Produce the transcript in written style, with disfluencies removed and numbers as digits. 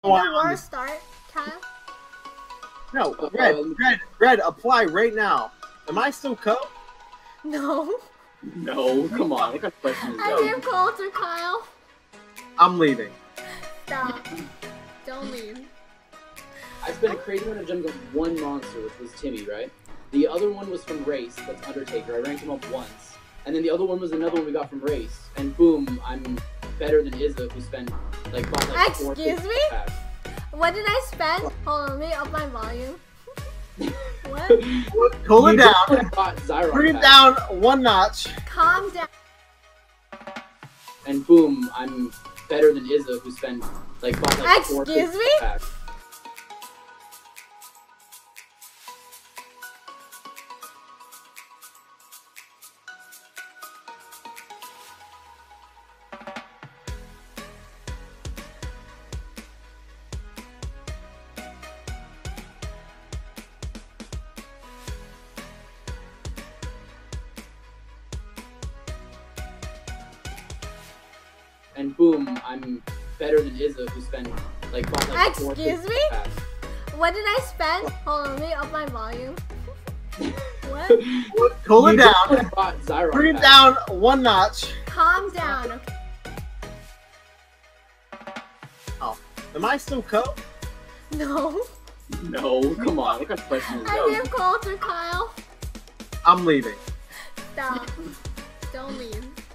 war start, Kyle? No, red, apply right now. Am I still co? No. No, come on. What kind of question is I that? am Coulter, Kyle. I'm leaving. Stop. Don't leave. I spent a crazy amount of gems on one monster, which was Timmy, right? The other one was from Race, that's Undertaker. I ranked him up once. And then the other one was another one we got from Race. And boom, I'm better than Isa, who spent like 4 Excuse me? packs. What did I spend? Hold on, let me up my volume. What? Cool it down. Bring it down one notch. Calm down. And boom, I'm better than Isa, who spent like 4 Excuse me? packs. And boom, I'm better than Isa, who spent like 4 Excuse me? packs. What did I spend? Hold on, let me up my volume. What? Cool it down. Bring it down one notch. Calm down, okay? Oh, am I still co? No. No, come on. What kind of question is I that? am Coulter, Kyle. I'm leaving. Stop. Don't leave.